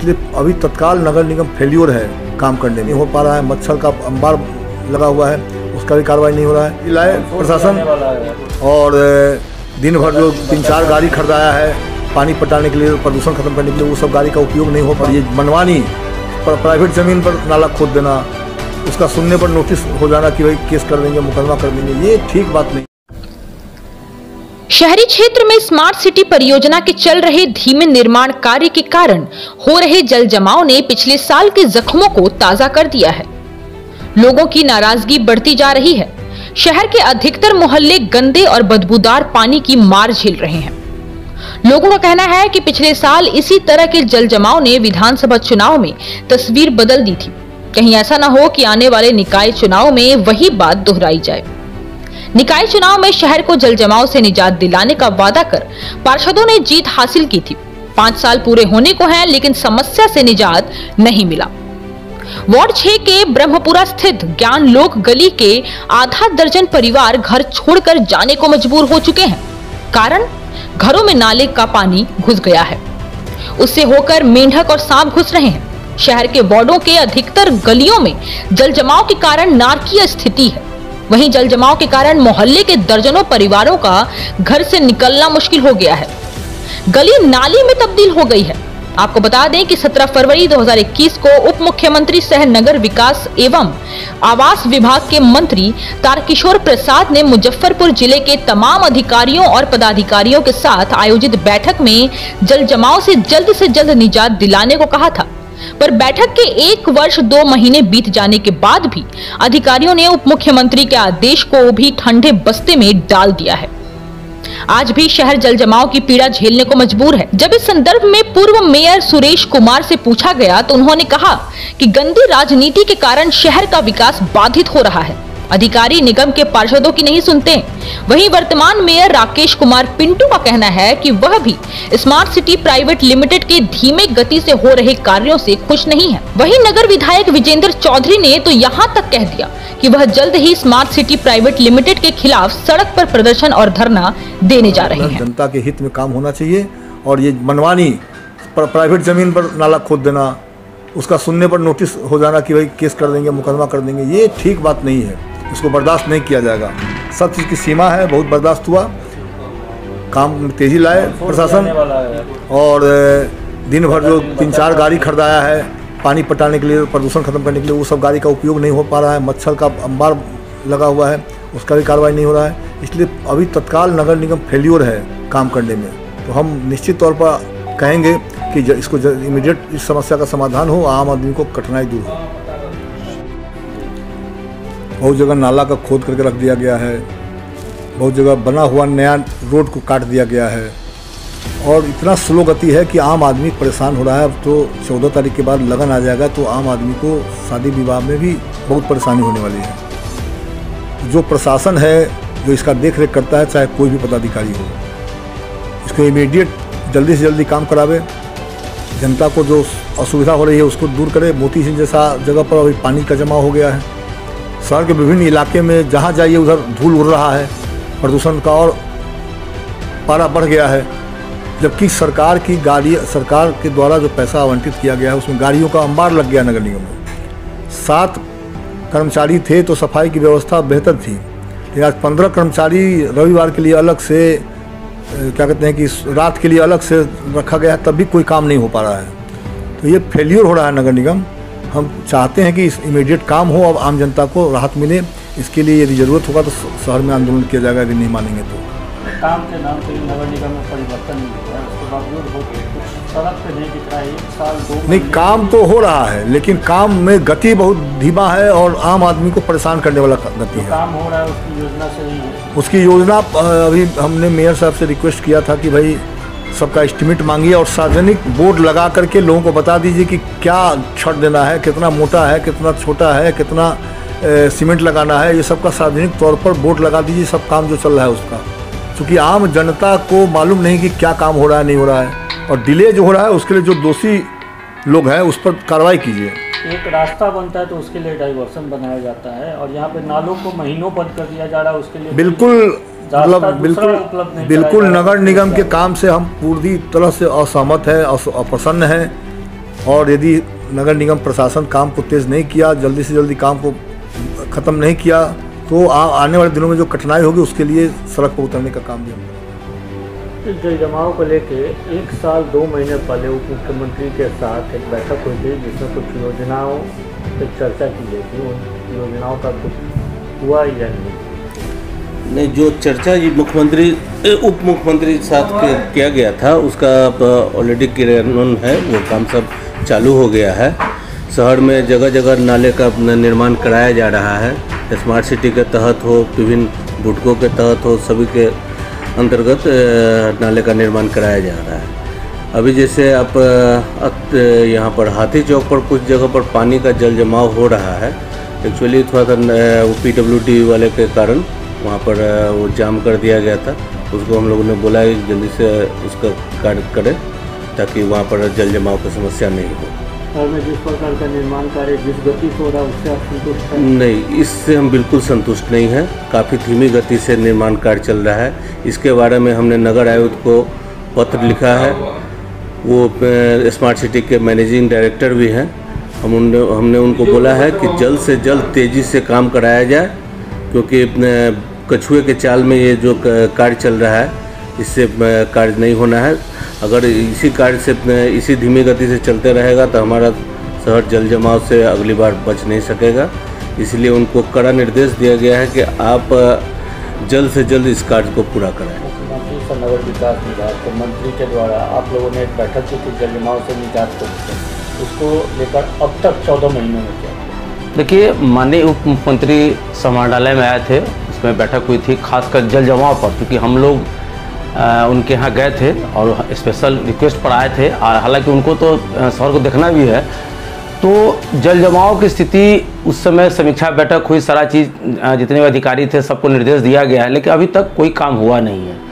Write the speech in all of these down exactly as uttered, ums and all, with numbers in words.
इसलिए अभी तत्काल नगर निगम फेल्योर है काम करने में, नहीं हो पा रहा है। मच्छर का अंबार लगा हुआ है, उसका भी कार्रवाई नहीं हो रहा है। लाए प्रशासन और दिन भर जो तीन चार गाड़ी खरीदाया है पानी पटाने के लिए, प्रदूषण खत्म करने के लिए, वो सब गाड़ी का उपयोग नहीं हो पा रहा। ये मनमानी प्राइवेट ज़मीन पर नाला खोद देना, उसका सुनने पर नोटिस हो जाना कि भाई केस कर देंगे, मुकदमा कर देंगे, ये ठीक बात नहीं। शहरी क्षेत्र में स्मार्ट सिटी परियोजना के चल रहे धीमे निर्माण कार्य के कारण हो रहे जल जमाव ने पिछले साल के जख्मों को ताजा कर दिया है। लोगों की नाराजगी बढ़ती जा रही है। शहर के अधिकतर मोहल्ले गंदे और बदबूदार पानी की मार झेल रहे हैं। लोगों का कहना है कि पिछले साल इसी तरह के जल जमाव ने विधानसभा चुनाव में तस्वीर बदल दी थी। कहीं ऐसा न हो कि आने वाले निकाय चुनाव में वही बात दोहराई जाए। निकाय चुनाव में शहर को जल जमाव से निजात दिलाने का वादा कर पार्षदों ने जीत हासिल की थी। पांच साल पूरे होने को हैं, लेकिन समस्या से निजात नहीं मिला। वार्ड छह के ब्रह्मपुरा स्थित ज्ञान लोक गली के आधा दर्जन परिवार घर छोड़कर जाने को मजबूर हो चुके हैं। कारण घरों में नाले का पानी घुस गया है, उससे होकर मेंढक और सांप घुस रहे हैं। शहर के वार्डों के अधिकतर गलियों में जल जमाव के कारण नारकीय स्थिति है। वहीं जल जमाव के कारण मोहल्ले के दर्जनों परिवारों का घर से निकलना मुश्किल हो गया है। गली नाली में तब्दील हो गई है। आपको बता दें कि सत्रह फरवरी दो हज़ार इक्कीस को उप मुख्यमंत्री सह नगर विकास एवं आवास विभाग के मंत्री तारकिशोर प्रसाद ने मुजफ्फरपुर जिले के तमाम अधिकारियों और पदाधिकारियों के साथ आयोजित बैठक में जल जमाव से जल्द से जल्द निजात दिलाने को कहा था। पर बैठक के एक वर्ष दो महीने बीत जाने के बाद भी अधिकारियों ने उप मुख्यमंत्री के आदेश को भी ठंडे बस्ते में डाल दिया है। आज भी शहर जल जमाव की पीड़ा झेलने को मजबूर है। जब इस संदर्भ में पूर्व मेयर सुरेश कुमार से पूछा गया तो उन्होंने कहा कि गंदी राजनीति के कारण शहर का विकास बाधित हो रहा है। अधिकारी निगम के पार्षदों की नहीं सुनते। वहीं वर्तमान मेयर राकेश कुमार पिंटू का कहना है कि वह भी स्मार्ट सिटी प्राइवेट लिमिटेड के धीमे गति से हो रहे कार्यों से खुश नहीं है। वहीं नगर विधायक विजेंद्र चौधरी ने तो यहाँ तक कह दिया कि वह जल्द ही स्मार्ट सिटी प्राइवेट लिमिटेड के खिलाफ सड़क पर प्रदर्शन और धरना देने जा रहे हैं। जनता के हित में काम होना चाहिए और ये मनमानी प्राइवेट जमीन पर नाला खोद देना, उसका सुनने पर नोटिस हो जाना कि भाई केस कर देंगे, मुकदमा कर देंगे, ये ठीक बात नहीं है। इसको बर्दाश्त नहीं किया जाएगा। सब चीज़ की सीमा है, बहुत बर्दाश्त हुआ। काम में तेजी लाए प्रशासन और दिन भर जो तीन चार गाड़ी खरीदाया है पानी पटाने के लिए, प्रदूषण खत्म करने के लिए, वो सब गाड़ी का उपयोग नहीं हो पा रहा है। मच्छर का अंबार लगा हुआ है, उसका भी कार्रवाई नहीं हो रहा है। इसलिए अभी तत्काल नगर निगम फेल्योर है काम करने में। तो हम निश्चित तौर पर कहेंगे कि इसको इमीडिएट इस समस्या का समाधान हो, आम आदमी को कठिनाई दूर हो। बहुत जगह नाला का खोद करके रख दिया गया है, बहुत जगह बना हुआ नया रोड को काट दिया गया है और इतना स्लो गति है कि आम आदमी परेशान हो रहा है। अब तो चौदह तारीख के बाद लगन आ जाएगा तो आम आदमी को शादी विवाह में भी बहुत परेशानी होने वाली है। जो प्रशासन है जो इसका देख रेख करता है, चाहे कोई भी पदाधिकारी हो, इसको इमीडिएट जल्दी से जल्दी काम करावे। जनता को जो असुविधा हो रही है उसको दूर करे। मोती सिंह जैसा जगह पर अभी पानी का जमा हो गया है। शहर के विभिन्न इलाके में जहाँ जाइए उधर धूल उड़ रहा है, प्रदूषण का और पारा बढ़ गया है। जबकि सरकार की गाड़ी सरकार के द्वारा जो पैसा आवंटित किया गया है उसमें गाड़ियों का अंबार लग गया नगर निगम में। सात कर्मचारी थे तो सफाई की व्यवस्था बेहतर थी, लेकिन आज पंद्रह कर्मचारी रविवार के लिए अलग से क्या कहते हैं कि रात के लिए अलग से रखा गया है, तब भी कोई काम नहीं हो पा रहा है। तो ये फेल्योर हो रहा है नगर निगम। हम चाहते हैं कि इस इमीडिएट काम हो, अब आम जनता को राहत मिले। इसके लिए यदि ज़रूरत होगा तो शहर में आंदोलन किया जाएगा, यदि नहीं मानेंगे तो। काम के नाम पे नगर निगम में परिवर्तन नहीं हुआ है, उसके बावजूद हो कुछ सड़क पे नहीं दिख रहा है। एक साल दो नहीं, काम तो हो रहा है लेकिन काम में गति बहुत धीमा है और आम आदमी को परेशान करने वाला गति है। काम हो रहा है उसकी योजना सही है। उसकी योजना अभी हमने मेयर साहब से रिक्वेस्ट किया था कि भाई सबका एस्टिमेट मांगिए और सार्वजनिक बोर्ड लगा करके लोगों को बता दीजिए कि क्या छत देना है, कितना मोटा है, कितना छोटा है, कितना ए, सीमेंट लगाना है। ये सबका सार्वजनिक तौर पर बोर्ड लगा दीजिए, सब काम जो चल रहा है उसका। क्योंकि आम जनता को मालूम नहीं कि क्या काम हो रहा है, नहीं हो रहा है, और डिले जो हो रहा है उसके लिए जो दोषी लोग हैं उस पर कार्रवाई कीजिए। एक रास्ता बनता है तो उसके लिए डाइवर्सन बनाया जाता है और यहाँ पे नालों को महीनों बंद कर दिया जा रहा है, उसके लिए बिल्कुल मतलब बिल्कुल बिल्कुल नगर निगम के काम से हम पूरी तरह से असहमत है, अप्रसन्न हैं। और यदि नगर निगम प्रशासन काम को तेज़ नहीं किया, जल्दी से जल्दी काम को ख़त्म नहीं किया, तो आ, आने वाले दिनों में जो कठिनाई होगी उसके लिए सड़क पर उतरने का काम भी हम करेंगे। इस जल जमाव को लेके एक साल दो महीने पहले उप मुख्यमंत्री के साथ एक बैठक हुई थी जिसमें कुछ योजनाओं पर चर्चा की गई थी। उन योजनाओं का कुछ हुआ या नहीं? नहीं, जो चर्चा जी मुख्यमंत्री उप मुख्यमंत्री के साथ किया गया था उसका ऑलरेडी क्रियान्वयन है, वो काम सब चालू हो गया है। शहर में जगह जगह नाले का निर्माण कराया जा रहा है। स्मार्ट सिटी के तहत हो, विभिन्न बुटकों के तहत हो, सभी के अंतर्गत नाले का निर्माण कराया जा रहा है। अभी जैसे आप यहाँ पर हाथी चौक पर कुछ जगह पर पानी का जल जमाव हो रहा है। एक्चुअली थोड़ा सा वो पी डब्ल्यू डी वाले के कारण वहाँ पर वो जाम कर दिया गया था। उसको हम लोगों ने बोला है जल्दी से उसका कार्य करें ताकि वहाँ पर जल जमाव की समस्या नहीं हो। और में जिस प्रकार का निर्माण कार्य जिस गति से हो रहा है उससे आप संतुष्ट हैं? नहीं, इससे हम बिल्कुल संतुष्ट नहीं हैं। काफ़ी धीमी गति से निर्माण कार्य चल रहा है। इसके बारे में हमने नगर आयुक्त को पत्र लिखा है। वो स्मार्ट सिटी के मैनेजिंग डायरेक्टर भी हैं। हम उन हमने उनको बोला है कि जल्द से जल्द तेज़ी से काम कराया जाए, क्योंकि कछुए के चाल में ये जो कार्य चल रहा है इससे कार्य नहीं होना है। अगर इसी कार्य से इसी धीमी गति से चलते रहेगा तो हमारा शहर जल जमाव से अगली बार बच नहीं सकेगा। इसलिए उनको कड़ा निर्देश दिया गया है कि आप जल्द से जल्द इस कार्य को पूरा कराएं। मुख्यमंत्री से नगर विकास विभाग के मंत्री के द्वारा आप लोगों ने एक बैठक की थी जल जमाव से निजात को, उसको लेकर अब तक चौदह महीनों में क्या? देखिए, माननीय उप मुख्यमंत्री समाहरणालय में आए थे, उसमें बैठक हुई थी खासकर जल जमाव पर, क्योंकि हम लोग आ, उनके यहाँ गए थे और स्पेशल रिक्वेस्ट पर आए थे। और हालांकि उनको तो शहर को देखना भी है, तो जल जमाव की स्थिति उस समय समीक्षा बैठक हुई, सारा चीज़ जितने भी अधिकारी थे सबको निर्देश दिया गया है, लेकिन अभी तक कोई काम हुआ नहीं है।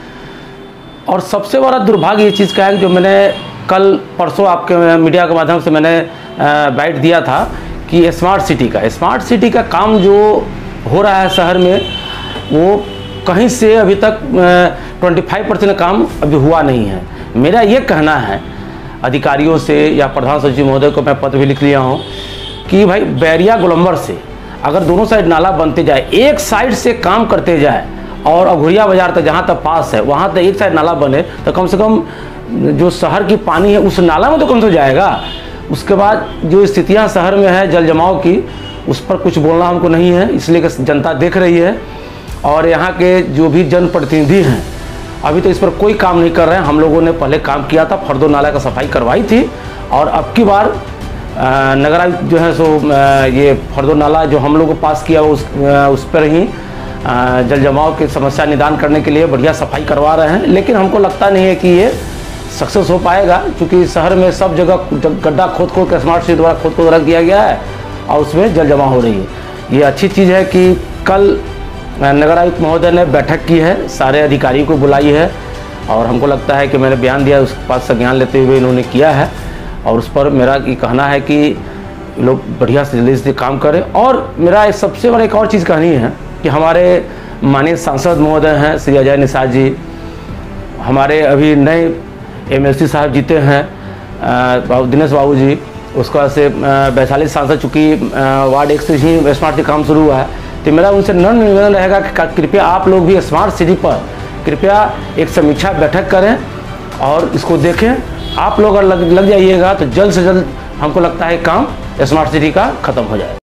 और सबसे बड़ा दुर्भाग्य ये चीज़ का है कि जो मैंने कल परसों आपके मीडिया के माध्यम से मैंने बाइट दिया था कि स्मार्ट सिटी का स्मार्ट सिटी का काम जो हो रहा है शहर में, वो कहीं से अभी तक पच्चीस परसेंट काम अभी हुआ नहीं है। मेरा ये कहना है अधिकारियों से या प्रधान सचिव महोदय को मैं पत्र भी लिख लिया हूँ कि भाई बैरिया गोलंबर से अगर दोनों साइड नाला बनते जाए, एक साइड से काम करते जाए और अघोरिया बाजार तक जहाँ तक पास है वहाँ तक एक साइड नाला बने, तो कम से कम जो शहर की पानी है उस नाला में तो कम तो जाएगा। उसके बाद जो स्थितियाँ शहर में है जल जमाव की, उस पर कुछ बोलना हमको नहीं है, इसलिए कि जनता देख रही है। और यहाँ के जो भी जनप्रतिनिधि हैं अभी तो इस पर कोई काम नहीं कर रहे हैं। हम लोगों ने पहले काम किया था, फर्दो नाला का सफाई करवाई थी, और अब की बार नगर आयुक्त जो है सो ये फर्दो नाला जो हम लोग को पास किया उस उस पर ही जल जमाव की समस्या निदान करने के लिए बढ़िया सफाई करवा रहे हैं। लेकिन हमको लगता नहीं है कि ये सक्सेस हो पाएगा, क्योंकि शहर में सब जगह गड्ढा खोद खोद के स्मार्ट सिटी द्वारा खोद खोद रख दिया गया है और उसमें जल जमा हो रही है। ये अच्छी चीज़ है कि कल नगर आयुक्त महोदय ने बैठक की है, सारे अधिकारियों को बुलाई है, और हमको लगता है कि मैंने बयान दिया उसके पास संज्ञान लेते हुए इन्होंने किया है। और उस पर मेरा ये कहना है कि लोग बढ़िया से जल्दी से काम करें। और मेरा एक सबसे बड़ा एक और चीज़ कहनी है कि हमारे माननीय सांसद महोदय हैं श्री अजय निषाद जी, हमारे अभी नए एम एल सी साहब जीते हैं दिनेश बाबू जी, उसके बाद से वैशाली सांसद चूँकि वार्ड एक से ही स्मार्ट सिटी काम शुरू हुआ है, तो मेरा उनसे नम्र निवेदन रहेगा कि कृपया आप लोग भी स्मार्ट सिटी पर कृपया एक समीक्षा बैठक करें और इसको देखें। आप लोग अगर लग, लग जाइएगा तो जल्द से जल्द हमको लगता है काम स्मार्ट सिटी का ख़त्म हो जाएगा।